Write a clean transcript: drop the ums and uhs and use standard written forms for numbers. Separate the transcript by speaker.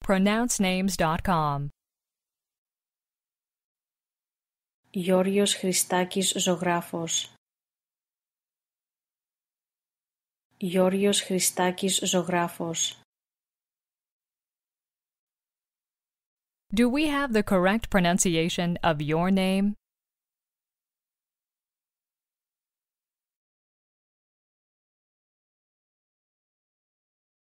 Speaker 1: pronouncenames.com.
Speaker 2: Georgios Christakis-zografos. Georgios Christakis-zografos.
Speaker 1: Do we have the correct pronunciation of your name?